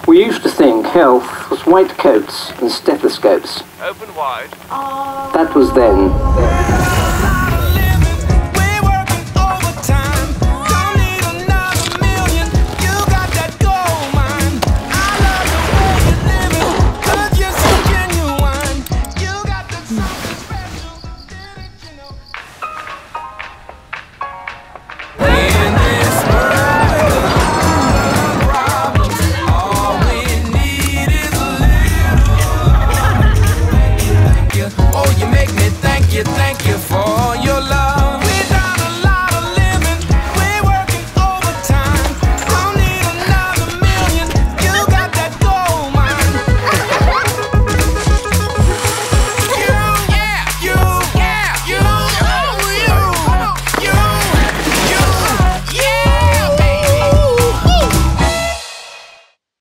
We used to think health was white coats and stethoscopes. Open wide. That was then.